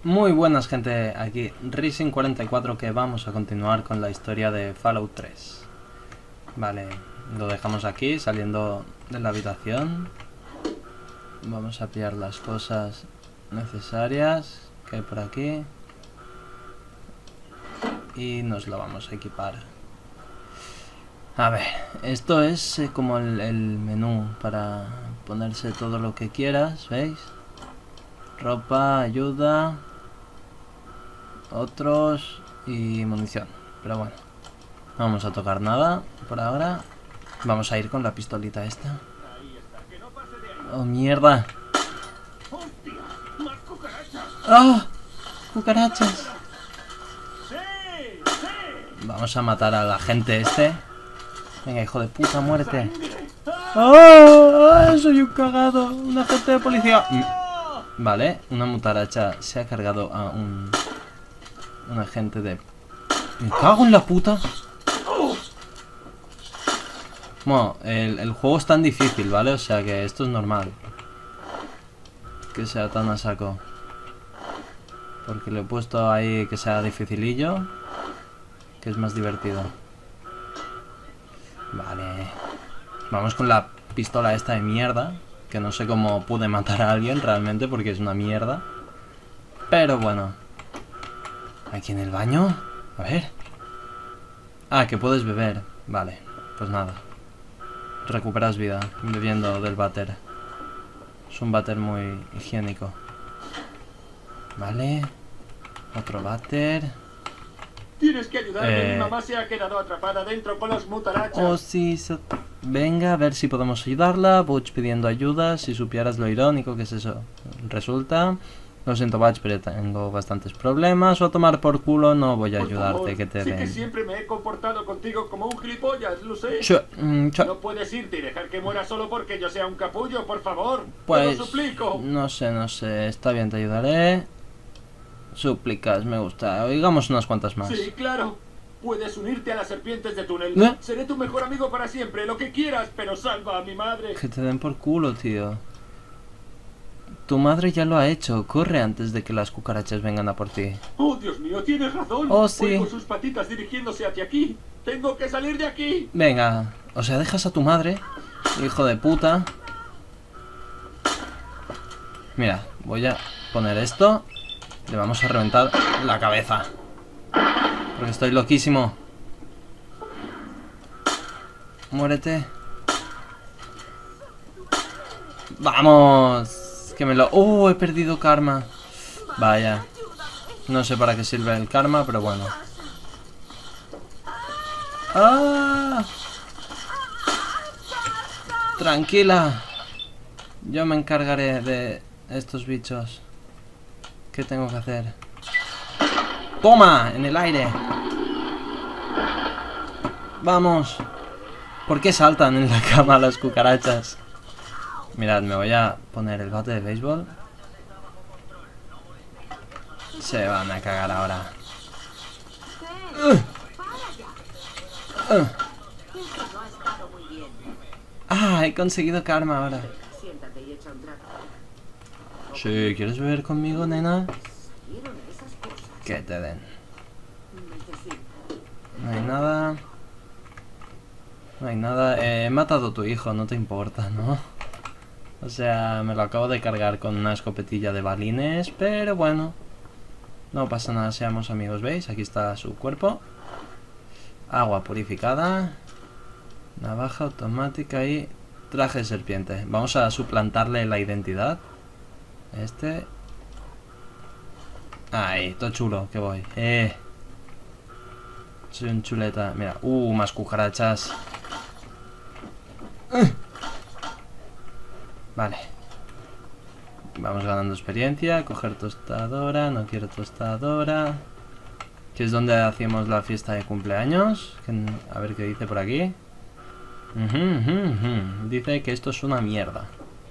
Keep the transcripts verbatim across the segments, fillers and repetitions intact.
Muy buenas, gente, aquí Rising cuarenta y cuatro, que vamos a continuar con la historia de Fallout tres. Vale, lo dejamos aquí, saliendo de la habitación. Vamos a pillar las cosas necesarias que hay por aquí y nos lo vamos a equipar. A ver, esto es eh, como el, el menú para ponerse todo lo que quieras, ¿veis? Ropa, ayuda, otros y munición. Pero bueno, no vamos a tocar nada por ahora. Vamos a ir con la pistolita esta. Oh, mierda. ¡Ah! ¡Cucarachas! Vamos a matar a la gente este. Venga, hijo de puta, muérete. ¡Oh! Soy un cagado. Un agente de policía. Vale, una mutaracha se ha cargado a un... Un agente de... Me cago en la puta. Bueno, el, el juego es tan difícil, ¿vale? O sea que esto es normal que sea tan a saco. Porque le he puesto ahí que sea dificilillo, que es más divertido. Vale. Vamos con la pistola esta de mierda, que no sé cómo pude matar a alguien realmente, porque es una mierda. Pero bueno. ¿Aquí en el baño? A ver. Ah, que puedes beber. Vale, pues nada. Recuperas vida bebiendo del váter. Es un váter muy higiénico. Vale. Otro váter. Tienes que ayudarme, Eh... mi mamá se ha quedado atrapada dentro con los mutarachas. Oh, sí. So... Venga, a ver si podemos ayudarla. Butch pidiendo ayuda. Si supieras lo irónico que es eso. Resulta... Lo siento, Butch, pero tengo bastantes problemas. O a tomar por culo, no voy a Por ayudarte, favor, que te sé den. que siempre me he comportado contigo como un gilipollas, lo sé. Ch mm, ch No puedes irte y dejar que muera solo porque yo sea un capullo, por favor. Pues... Te lo suplico. No sé, no sé. Está bien, te ayudaré. Súplicas, me gusta. Oigamos unas cuantas más. Sí, claro. Puedes unirte a las serpientes de túnel. ¿Eh? Seré tu mejor amigo para siempre, lo que quieras, pero salva a mi madre. Que te den por culo, tío. Tu madre ya lo ha hecho. Corre antes de que las cucarachas vengan a por ti. Oh, Dios mío, tienes razón. Oh, sí. Oigo sus patitas dirigiéndose hacia aquí. Tengo que salir de aquí. Venga. O sea, dejas a tu madre, hijo de puta. Mira, voy a poner esto. Le vamos a reventar la cabeza. Porque estoy loquísimo. Muérete. ¡Vamos! Que me lo... ¡Oh! He perdido karma. Vaya. No sé para qué sirve el karma, pero bueno. ¡Ah! Tranquila. Yo me encargaré de estos bichos. ¿Qué tengo que hacer? ¡Toma! En el aire. ¡Vamos! ¿Por qué saltan en la cama las cucarachas? Mirad, me voy a poner el bate de béisbol. Se van a cagar ahora. Uh. Uh. Ah, he conseguido karma ahora. Sí, ¿quieres beber conmigo, nena? Que te den. No hay nada. No hay nada. Eh, he matado a tu hijo, no te importa, ¿no? O sea, me lo acabo de cargar con una escopetilla de balines, pero bueno. No pasa nada, seamos amigos, ¿veis? Aquí está su cuerpo. Agua purificada. Navaja automática y traje de serpiente. Vamos a suplantarle la identidad. Este. Ahí, todo chulo, que voy. Eh. Soy un chuleta. Mira, uh, más cucarachas. Uh. Vale. Vamos ganando experiencia. Coger tostadora. No quiero tostadora. Que es donde hacíamos la fiesta de cumpleaños. A ver qué dice por aquí. Uh-huh, uh-huh, uh-huh. Dice que esto es una mierda.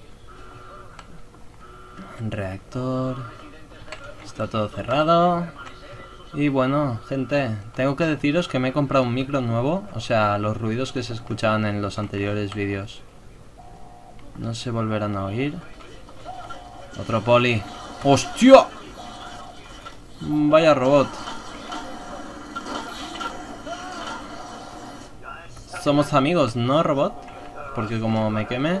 Reactor. Está todo cerrado. Y bueno, gente, tengo que deciros que me he comprado un micro nuevo. O sea, los ruidos que se escuchaban en los anteriores vídeos no se volverán a oír. Otro poli. ¡Hostia! Vaya robot. Somos amigos, ¿no, robot? Porque como me queme...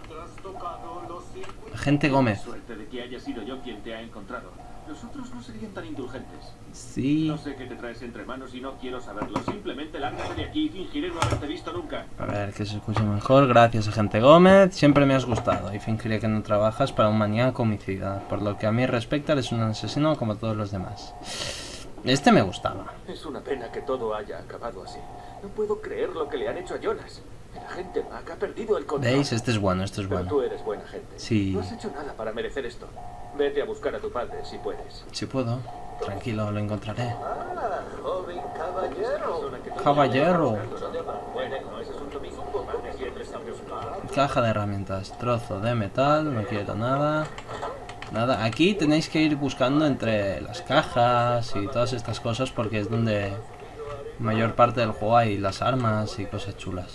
Agente Gómez. Suerte de que haya sido yo quien te ha encontrado. Los otros no serían tan indulgentes. Sí. No sé qué te traes entre manos y no quiero saberlo. Simplemente lárgate de aquí y fingiré no haberte visto nunca. A ver, que se escuche mejor. Gracias, agente Gómez. Siempre me has gustado y fingiré que no trabajas para un maníaco homicida. Por lo que a mí respecta, eres un asesino como todos los demás. Este me gustaba. Es una pena que todo haya acabado así. No puedo creer lo que le han hecho a Jonas. El agente Mac ha perdido el control. ¿Veis? Este es bueno, este es Pero bueno. tú eres buena gente. Sí. No has hecho nada para merecer esto. Vete a buscar a tu padre si puedes. Si puedo. Tranquilo, lo encontraré. Ah, joven caballero. Caballero. Bueno, no es asunto mío. Tu padre siempre se ha preocupado. Caja de herramientas. Trozo de metal. No quiero nada. Nada. Aquí tenéis que ir buscando entre las cajas y todas estas cosas porque es donde mayor parte del juego hay las armas y cosas chulas.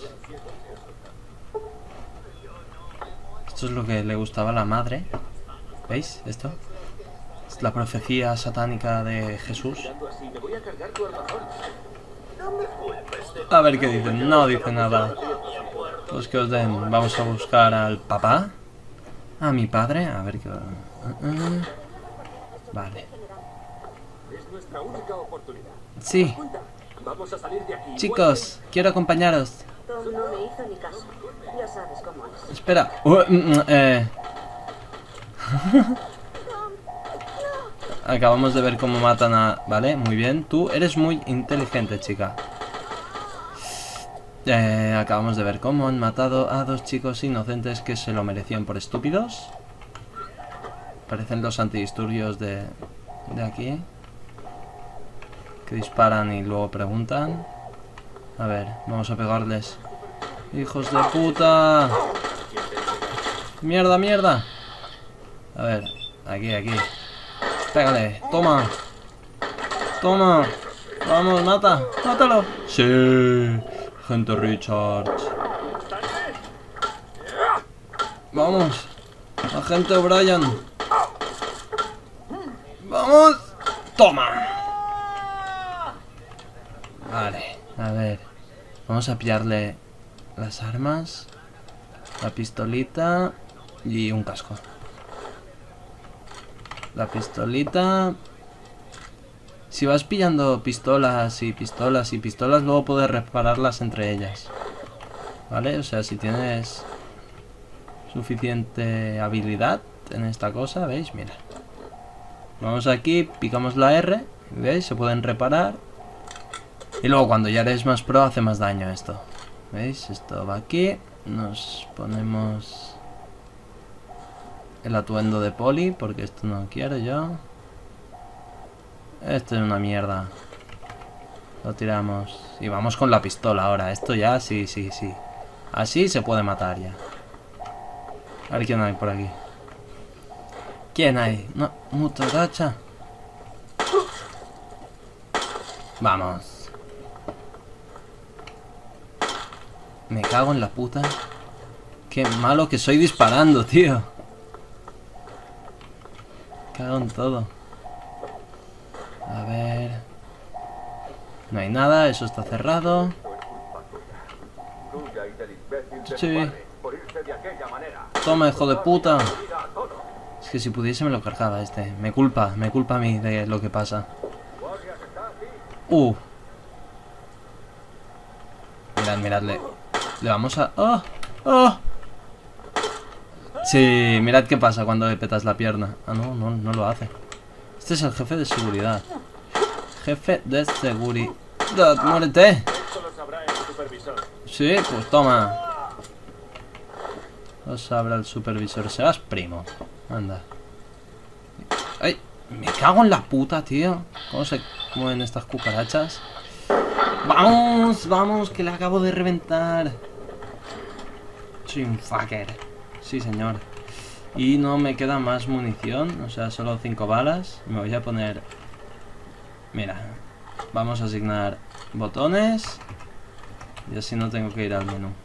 Esto es lo que le gustaba a la madre. ¿Veis esto? Es la profecía satánica de Jesús. A ver qué dicen. No dice nada. Pues que os den. Vamos a buscar al papá. A mi padre. A ver qué... Uh, uh. Vale. Es nuestra única oportunidad. Sí. Vamos a salir de aquí. Chicos, quiero acompañaros. Tom no me hizo ni caso. Ya sabes cómo es. Espera. Uh, mm, eh. Acabamos de ver cómo matan a... Vale, muy bien. Tú eres muy inteligente, chica. Eh, acabamos de ver cómo han matado a dos chicos inocentes que se lo merecían por estúpidos. Parecen los antidisturbios de, de aquí. Que disparan y luego preguntan. A ver, vamos a pegarles. ¡Hijos de puta! ¡Mierda, mierda! A ver, aquí, aquí. Pégale, toma. Toma. Vamos, mata. Mátalo. Sí. Agente Richards. Vamos. Agente O'Brien. Vamos. Toma. Vale, a ver. Vamos a pillarle las armas, la pistolita y un casco. La pistolita... Si vas pillando pistolas y pistolas y pistolas, luego puedes repararlas entre ellas. ¿Vale? O sea, si tienes suficiente habilidad en esta cosa, ¿veis? Mira. Vamos aquí, picamos la R, ¿veis? Se pueden reparar. Y luego cuando ya eres más pro hace más daño esto. ¿Veis? Esto va aquí. Nos ponemos el atuendo de poli, porque esto no quiero yo. Esto es una mierda. Lo tiramos. Y vamos con la pistola ahora. Esto ya, sí, sí, sí. Así se puede matar ya. A ver quién hay por aquí. ¿Quién hay? No, muchacha. Vamos. Me cago en la puta. Qué malo que soy disparando, tío. Cago en todo. A ver. No hay nada, eso está cerrado. Sí. Toma, hijo de puta. Es que si pudiese me lo cargaba este. Me culpa, me culpa a mí de lo que pasa. Uh. Mirad, miradle. Le vamos a... ¡Oh! ¡Oh! Sí, mirad qué pasa cuando le petas la pierna. Ah, no, no, no lo hace. Este es el jefe de seguridad. Jefe de seguridad. ¡Muérete! Esto lo sabrá el supervisor. Sí, pues toma. Lo sabrá el supervisor. Serás primo. Anda. ¡Ay! Me cago en la puta, tío. ¿Cómo se mueven estas cucarachas? ¡Vamos! ¡Vamos! Que le acabo de reventar. Soy un fucker. Sí, señor. Y no me queda más munición. O sea, solo cinco balas. Me voy a poner... Mira. Vamos a asignar botones. Y así no tengo que ir al menú.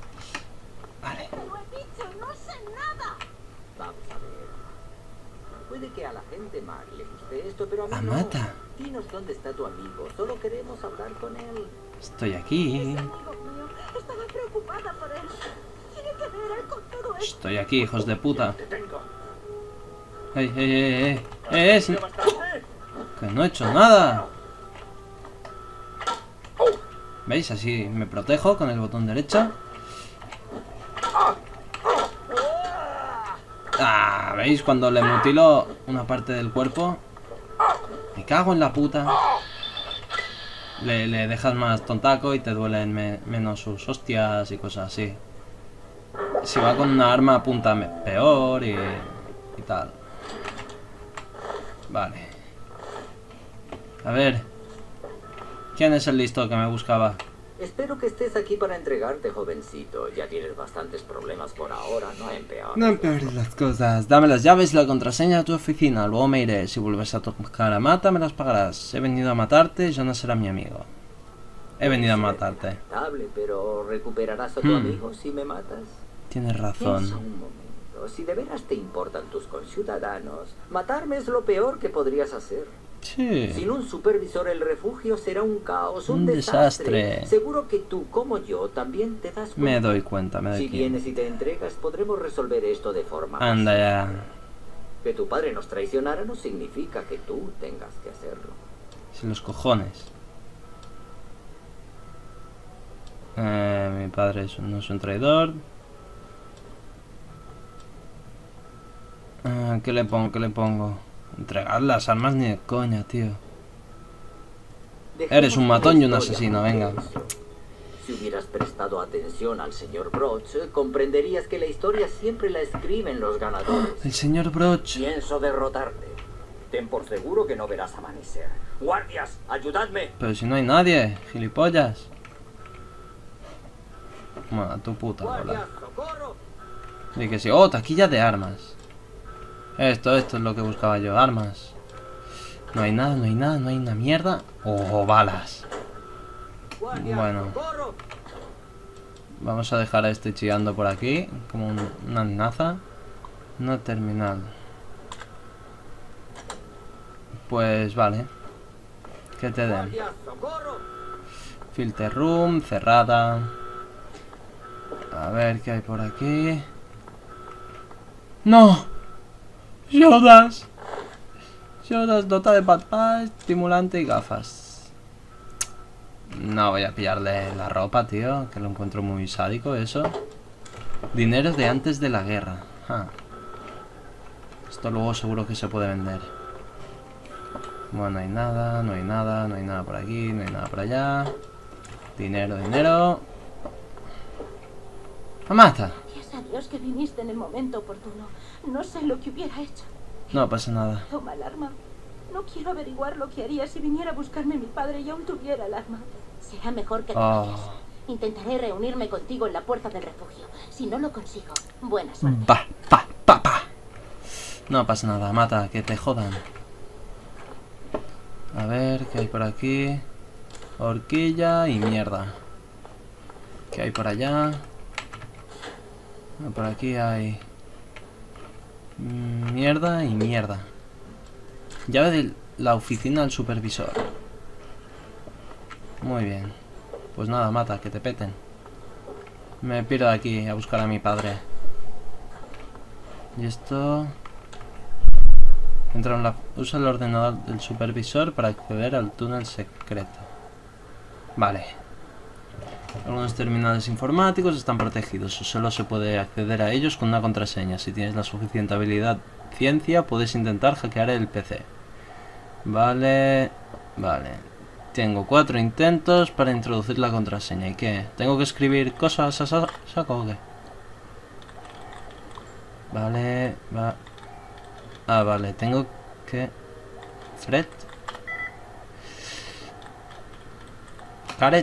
Vale. Puede que a la gente mal le guste esto, pero a mí ¡Ah, no. mata! Dinos dónde está tu amigo. Solo queremos hablar con él. Estoy aquí. Amigo mío, estaba preocupada por él. Tiene que ver él con todo esto. Estoy aquí, hijos de puta. Te tengo. ¡Ey, ey, ey, ey! ¡Eh, eh! si- Bastante. ¡Que no he hecho nada! ¿Veis? Así me protejo con el botón derecho. Ah, ¿veis? Cuando le mutilo una parte del cuerpo. Me cago en la puta. Le, le dejas más tontaco y te duelen me- menos sus hostias y cosas así. Si va con una arma apunta me- peor y, y tal. Vale. A ver. ¿Quién es el listo que me buscaba? Espero que estés aquí para entregarte, jovencito. Ya tienes bastantes problemas por ahora, no empeores. No empeores las cosas. Dame las llaves y la contraseña a tu oficina. Luego me iré. Si vuelves a tocar a Mata, me las pagarás. He venido a matarte y Jonas será mi amigo. He venido a matarte. Lamentable, pero recuperarás a tu Hmm. amigo si me matas. Tienes Piensa razón. un momento. Si de veras te importan tus conciudadanos, matarme es lo peor que podrías hacer. Sí. Sin un supervisor el refugio será un caos, un, Un desastre. desastre. Seguro que tú, como yo, también te das cuenta. Me doy cuenta, me doy Si cuenta. vienes y te entregas, podremos resolver esto de forma Anda ya. pacífica. Que tu padre nos traicionara no significa que tú tengas que hacerlo. Sin los cojones. Eh, mi padre es un- no es un traidor. Ah, ¿qué le pongo? ¿Qué le pongo? Entregar las armas ni de coña, tío. Dejemos Eres un que matón y la un historia asesino, cuente venga. eso. Si hubieras prestado atención al señor Broch, comprenderías que la historia siempre la escriben los ganadores. El señor Broch. Pienso derrotarte. Ten por seguro que no verás amanecer. ¡Guardias, ayudadme! Pero si no hay nadie, gilipollas. Bueno, a tu puta bola. ¡Guardias, socorro! Y que sí. Oh, taquilla de armas. Esto, esto es lo que buscaba yo, armas. No hay nada, no hay nada, no hay una mierda. Oh, balas. ¡Guardias, Bueno. socorro! Vamos a dejar a este chillando por aquí, como un- una amenaza. Una terminal. Pues vale. Que te den. ¡Guardias, socorro! Filter room, cerrada. A ver qué hay por aquí. ¡No! ¡Yodas! Yodas dota de patpad, estimulante y gafas. No voy a pillarle la ropa, tío, que lo encuentro muy sádico eso. Dinero de antes de la guerra. Ah. Esto luego seguro que se puede vender. Bueno, no hay nada, no hay nada, no hay nada por aquí, no hay nada por allá. Dinero, dinero. ¡Mata! Gracias a Dios que viniste en el momento oportuno. No sé lo que hubiera hecho. No pasa nada. Toma el arma. No quiero averiguar lo que haría si viniera a buscarme mi padre y aún tuviera el arma. Será mejor que te Oh. vayas. Intentaré reunirme contigo en la puerta del refugio. Si no lo consigo, buena suerte. Pa, pa, pa, pa. No pasa nada, mata, que te jodan. A ver, ¿qué hay por aquí? Horquilla y mierda. ¿Qué hay por allá? Ah, por aquí hay... mm, mierda y mierda. Llave de la oficina al supervisor. Muy bien. Pues nada, mata, que te peten. Me piro de aquí a buscar a mi padre. Y esto... Entra en la... Usa el ordenador del supervisor para acceder al túnel secreto. Vale. Algunos terminales informáticos están protegidos. Solo se puede acceder a ellos con una contraseña. Si tienes la suficiente habilidad ciencia, puedes intentar hackear el P C. Vale... Vale. Tengo cuatro intentos para introducir la contraseña. ¿Y qué? ¿Tengo que escribir cosas a sa- saco o qué? Vale... Va... Ah, vale. Tengo que... Fred... Caret...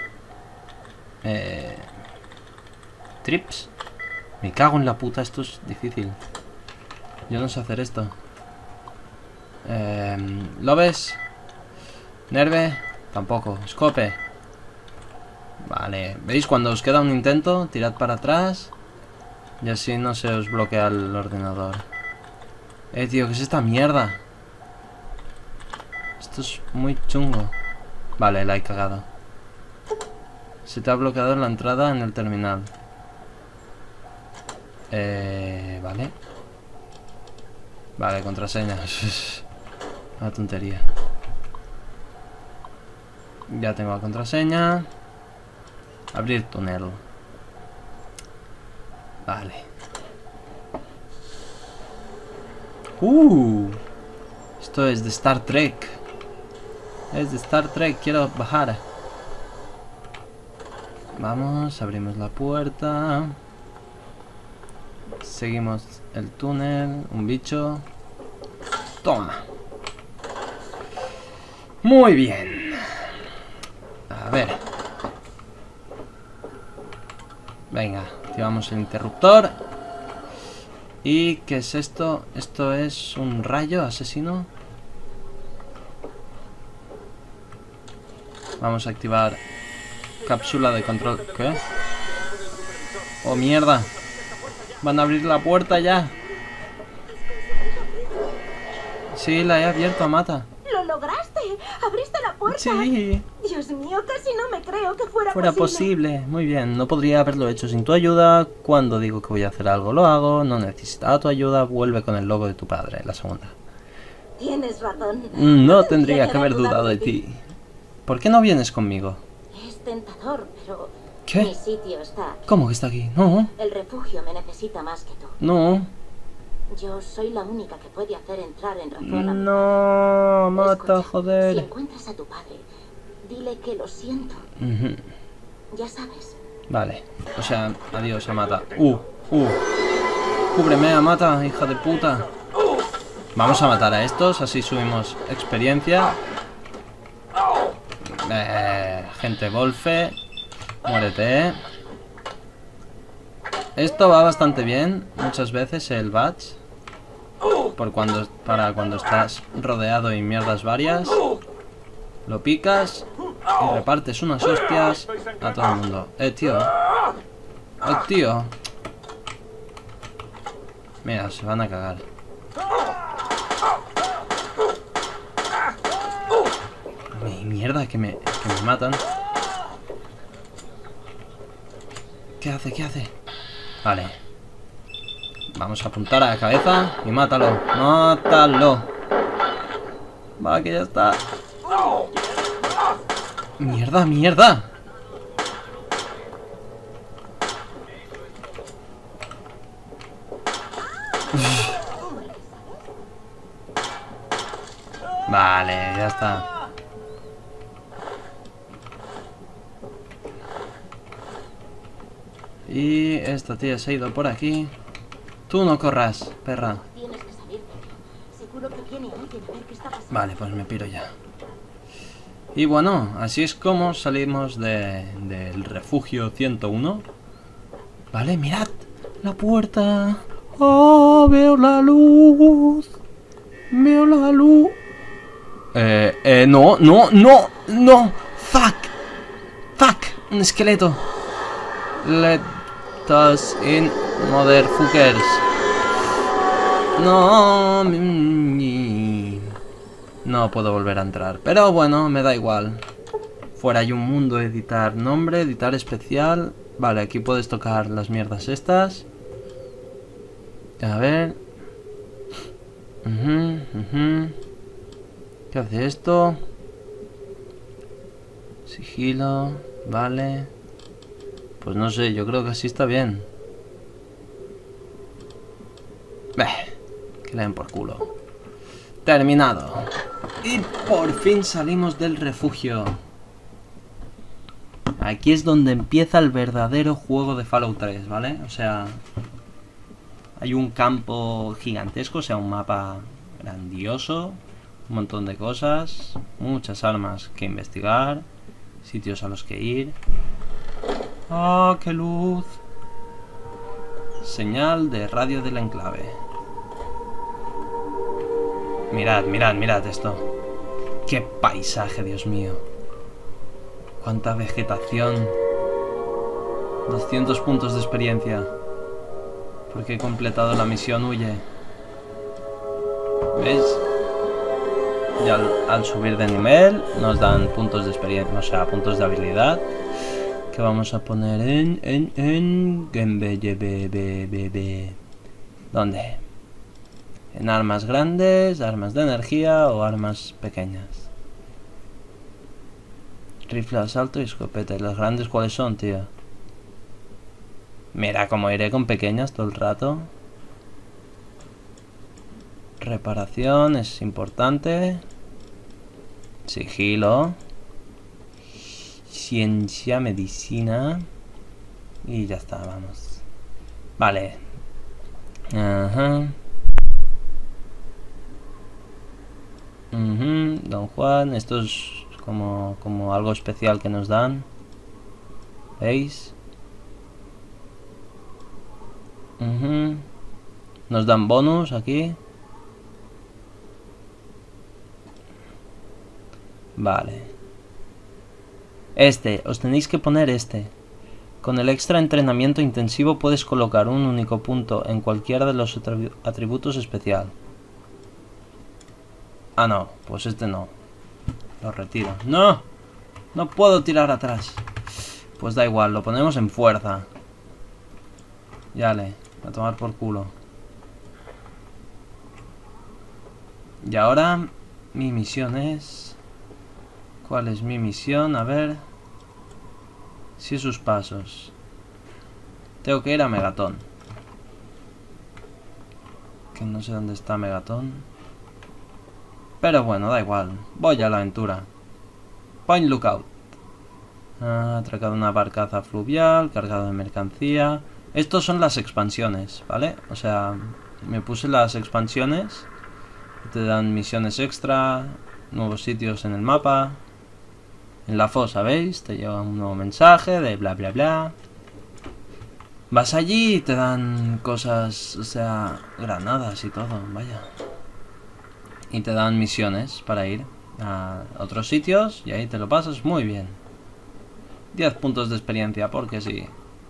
Eh... Trips... Me cago en la puta, esto es difícil. Yo no sé hacer esto. Eh... ¿Lo ves? Nerve... Tampoco. Scope... Vale. ¿Veis? Cuando os queda un intento, tirad para atrás. Y así no se os bloquea el ordenador. Eh, tío, ¿qué es esta mierda? Esto es muy chungo. Vale, la he cagado. Se te ha bloqueado la entrada en el terminal. Eh... Vale. Vale, contraseña. Una tontería. Ya tengo la contraseña. Abrir túnel. Vale. Uh, esto es de Star Trek. Es de Star Trek, quiero bajar. Vamos, abrimos la puerta. Seguimos el túnel. Un bicho. Toma. Muy bien. A ver. Venga, activamos el interruptor. ¿Y qué es esto? ¿Esto es un rayo asesino? Vamos a activar cápsula de control. ¿Qué? ¡Oh, mierda! Van a abrir la puerta ya. Sí, la he abierto, Mata. ¡Lo lograste! ¡Abriste la puerta! Sí. Dios mío, casi no me creo que fuera, Fuera posible. posible. Muy bien, no podría haberlo hecho sin tu ayuda. Cuando digo que voy a hacer algo, lo hago. No necesitaba tu ayuda. Vuelve con el logo de tu padre, la segunda. Tienes razón. No tendría que haber dudado de ti. ¿Por qué no vienes conmigo? Es tentador, pero ¿Qué? mi sitio está aquí. ¿Cómo que está aquí? No, El refugio me necesita más que tú. no. Yo soy la única que puede hacer entrar en razón a mi No, Mata, Escucha, Si joder. encuentras a tu padre, dile que lo siento. Ujú. Ya sabes. Vale, o sea, adiós, Amata. Uh, uh. Cúbreme, Amata, hija de puta. Vamos a matar a estos, así subimos experiencia. Eh, gente Wolfe. Muérete, eh. Esto va bastante bien, muchas veces el badge. Por cuando, para cuando estás rodeado y mierdas varias. Lo picas y repartes unas hostias a todo el mundo. Eh, tío. Eh, tío. Mira, se van a cagar. Mi mierda, que me, que me matan. ¿Qué hace? ¿Qué hace? Vale. Vamos a apuntar a la cabeza y mátalo. Mátalo. Va, que ya está. Mierda, mierda. Vale, ya está. Y esta tía se ha ido por aquí. Tú no corras, perra. Tienes que salir de aquí. Seguro que viene alguien a ver qué está pasando. Vale, pues me piro ya. Y bueno, así es como salimos de, del refugio ciento uno. Vale, mirad la puerta. Oh, veo la luz. Veo la luz. Eh, eh, no, no, no, no. Fuck. Fuck. Un esqueleto. Let us in, motherfuckers. No. No puedo volver a entrar. Pero bueno, me da igual. Fuera hay un mundo, editar nombre, editar especial. Vale, aquí puedes tocar las mierdas estas. A ver. Uh-huh, uh-huh. ¿Qué hace esto? Sigilo. Vale. Pues no sé, yo creo que así está bien. Beh, que le den por culo. Terminado. Y por fin salimos del refugio. Aquí es donde empieza el verdadero juego de Fallout tres, ¿vale? O sea, hay un campo gigantesco, o sea, un mapa grandioso, un montón de cosas, muchas armas que investigar, sitios a los que ir. ¡Oh, qué luz! Señal de radio del enclave. Mirad, mirad, mirad esto. ¡Qué paisaje, Dios mío! ¡Cuánta vegetación! doscientos puntos de experiencia. Porque he completado la misión Huye. ¿Veis? Y al, al subir de nivel nos dan puntos de experiencia, o sea, puntos de habilidad. Que vamos a poner en... en... en... en... ¿Dónde? En armas grandes, armas de energía o armas pequeñas. Rifle de asalto y escopeta. ¿Y las grandes cuáles son, tío? Mira, como iré con pequeñas todo el rato. Reparación es importante. Sigilo. Ciencia, medicina. Y ya está, vamos. Vale. Ajá. Uh-huh. Don Juan, esto es como, como algo especial que nos dan. ¿Veis? Uh-huh. Nos dan bonus aquí. Vale. Este, os tenéis que poner este. Con el extra entrenamiento intensivo puedes colocar un único punto en cualquiera de los atributos especial. Ah, no, pues este no. Lo retiro. ¡No! No puedo tirar atrás. Pues da igual, lo ponemos en fuerza. Yale, a tomar por culo. Y ahora mi misión es... ¿Cuál es mi misión? A ver... Sí, sus pasos. Tengo que ir a Megaton. Que no sé dónde está Megaton. Pero bueno, da igual. Voy a la aventura. Point Lookout. Ha atracado una barcaza fluvial, cargado de mercancía. Estos son las expansiones, ¿vale? O sea, me puse las expansiones. Te dan misiones extra, nuevos sitios en el mapa. En la fosa, ¿veis? Te llega un nuevo mensaje de bla bla bla. Vas allí y te dan cosas, o sea, granadas y todo, vaya. Y te dan misiones para ir a otros sitios y ahí te lo pasas muy bien. diez puntos de experiencia, porque sí.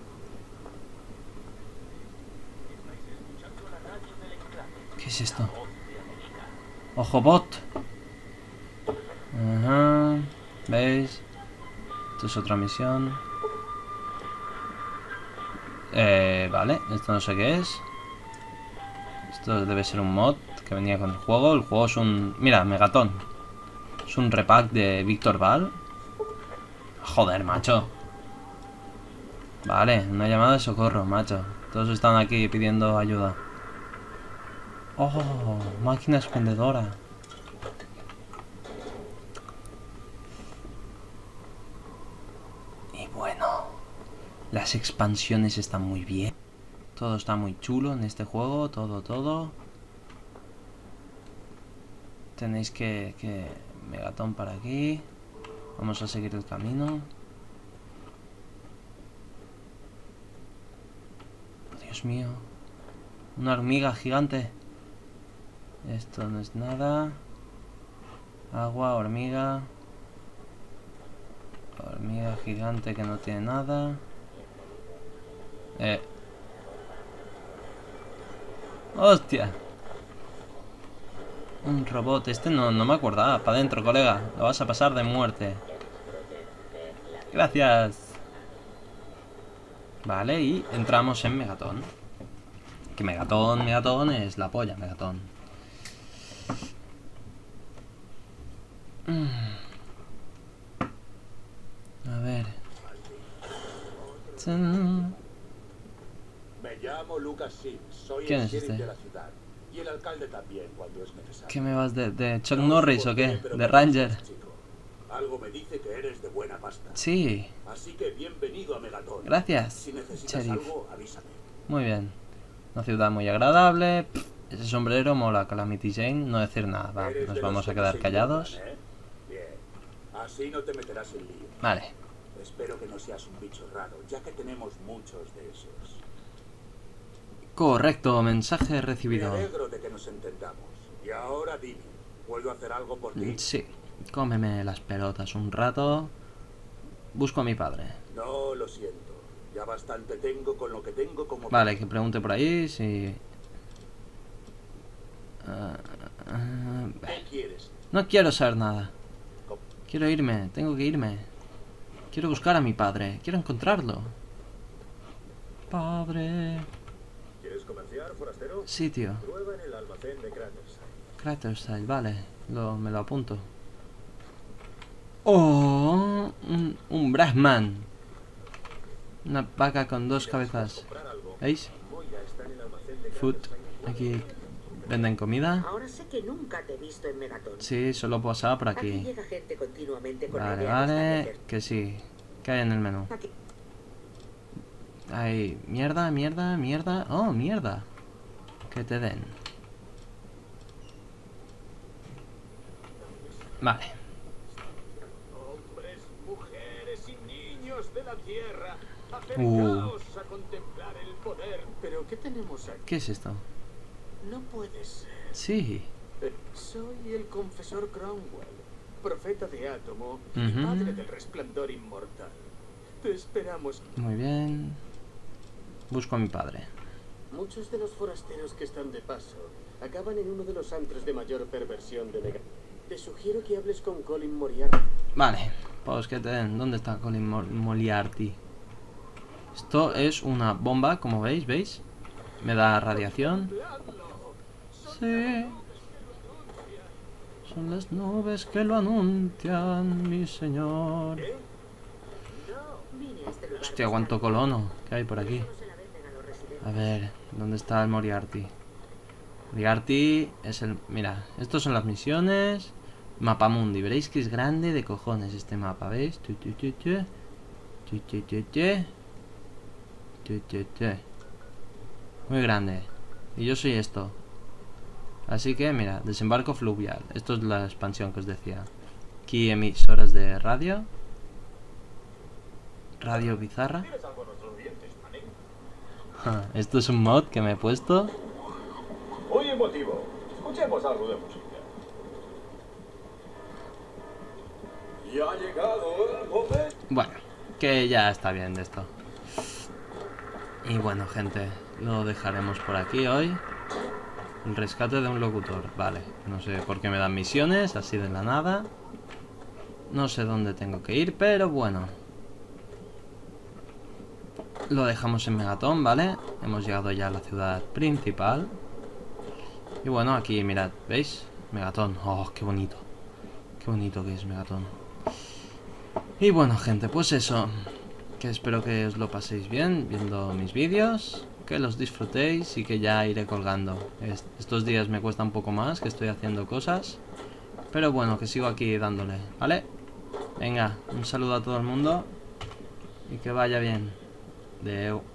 ¿Qué es esto? ¡Ojo bot! Ajá. ¿Veis? Esto es otra misión. Eh, vale, esto no sé qué es. Esto debe ser un mod que venía con el juego. El juego es un... Mira, Megaton. Es un repack de Víctor Val. Joder, macho. Vale, una llamada de socorro, macho. Todos están aquí pidiendo ayuda. Oh, máquina expendedora. Y bueno, las expansiones están muy bien. Todo está muy chulo en este juego, todo, todo. Tenéis que... que... Megaton para aquí. Vamos a seguir el camino. Oh, Dios mío. Una hormiga gigante. Esto no es nada. Agua, hormiga. Hormiga gigante que no tiene nada. Eh. ¡Hostia! Un robot. Este no, no me acordaba. Para adentro, colega. Lo vas a pasar de muerte. Gracias. Vale, y entramos en Megaton. Que Megaton, Megaton es la polla, Megaton. A ver. Me llamo Lucas Sims, soy ¿Quién el es sheriff este? de la ciudad. Y el alcalde también, cuando es necesario. ¿Qué me vas de, de Chuck No Norris sé o por qué? pero ¿De me Ranger? gustas, chico. Algo me dice que eres de buena pasta. Sí, Así que bienvenido a Megaton. gracias, Si necesitas sheriff. algo, avísame. Muy bien. Una ciudad muy agradable. Pff, ese sombrero mola, Calamity Jane. No decir nada, va, Eres nos de vamos los a que quedar no se callados. equivocan, ¿eh? Bien. Así no te meterás en lío. Vale. Espero que no seas un bicho raro, ya que tenemos muchos de esos. Correcto, mensaje Me recibido. alegro de que nos entendamos. Y ahora dime, ¿puedo hacer algo por ti? Sí, cómeme las pelotas un rato. Busco a mi padre. No, lo siento. Ya bastante tengo con lo que tengo como... Vale, que pregunte por ahí si... Uh, Uh, ¿Qué quieres? no quiero saber nada. Quiero irme, tengo que irme. Quiero buscar a mi padre, quiero encontrarlo. Padre. ¿Quieres comerciar, forastero? Sí, tío. Prueba en el almacén de Craterside. Craterside, vale. Lo, me lo apunto. Oh, un, un Brahman. Una vaca con dos cabezas. ¿Veis? Moira está en el almacén de Food. Craterside. Aquí venden comida. Ahora sé que nunca te he visto en Megaton. Sí, solo pasaba por Aquí aquí. llega gente continuamente con la Vale, idea de vale. establecer- Que sí. ¿Qué hay en el menú? Aquí. Hay mierda, mierda, mierda. Oh, mierda. Que te den. Vale. Hombres, mujeres y niños de la tierra, Uh. acercaos a contemplar el poder. ¿Pero qué tenemos aquí? ¿Qué es esto? No puede ser. Sí. Eh, Soy el confesor Cromwell, profeta de átomo y Ujú. padre del resplandor inmortal. Te esperamos. Muy bien. Busco a mi padre. Muchos de los forasteros que están de paso acaban en uno de los antros de mayor perversión de Mega. Te sugiero que hables con Colin Moriarty. Vale. Pues que te den. ¿Dónde está Colin Mor- Moriarty? Esto es una bomba, como veis, ¿veis? Me da radiación. Sí. Son las nubes que lo anuncian, mi señor. Vine a este lugar Hostia, cuánto colono que hay por aquí. solo se la venden a los residentes. A ver, ¿dónde está el Moriarty? Moriarty es el... Mira, estos son las misiones. Mapamundi, veréis que es grande de cojones este mapa, ¿veis? Tu, tu, tu, tu. Tu, tu, tu, tu. Tu, tu, tu. Muy grande. Y yo soy esto. Así que, mira, desembarco fluvial. Esto es la expansión que os decía. Aquí emisoras de radio. Radio bizarra. ¿Tienes algo a nuestros dientes, Manning? Ja, esto es un mod que me he puesto. Muy emotivo. Escuchemos algo de música. Y ha llegado el momento. Bueno, que ya está bien de esto. Y bueno, gente, lo dejaremos por aquí hoy. El rescate de un locutor. Vale, no sé por qué me dan misiones, así de la nada. No sé dónde tengo que ir, pero bueno. Lo dejamos en Megaton, ¿vale? Hemos llegado ya a la ciudad principal. Y bueno, aquí mirad, ¿veis? Megaton. Oh, qué bonito. Qué bonito que es Megaton. Y bueno, gente, pues eso. Que espero que os lo paséis bien viendo mis vídeos. Que los disfrutéis y que ya iré colgando. Est- Estos días me cuesta un poco más, que estoy haciendo cosas. Pero bueno, que sigo aquí dándole, ¿vale? Venga, un saludo a todo el mundo. Y que vaya bien. Deu.